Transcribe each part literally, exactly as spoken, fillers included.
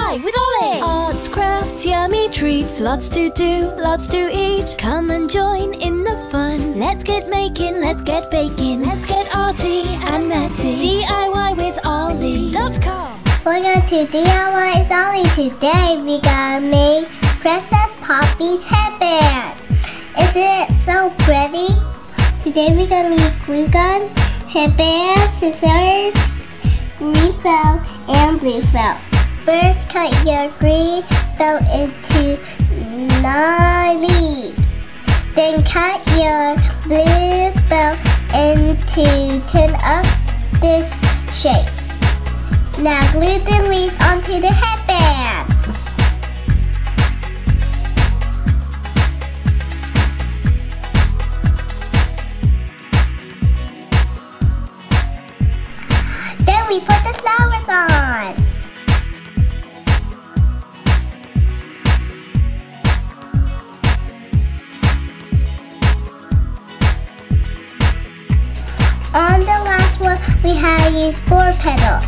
Y with Ollie! Arts, crafts, yummy treats, lots to do, lots to eat. Come and join in the fun. Let's get making, let's get baking, let's get arty and messy. D I Y with Ollie dot com. We're going to D I Y with Ollie today. We gonna make Princess Poppy's headband. Isn't it so pretty? Today we're gonna need glue gun, headband, scissors, green felt, and blue felt. First, cut your green felt into nine leaves. Then cut your blue felt into ten of this shape. Now glue the leaves onto the headband. Then we put the flowers on. On the last one, we had used four petals.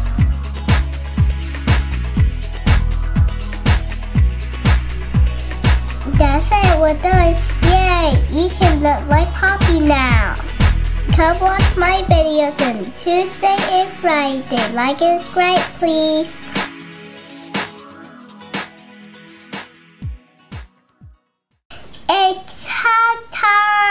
That's it, we're done. Yay, you can look like Poppy now. Come watch my videos on Tuesday and Friday. Like and subscribe, please. It's hot time.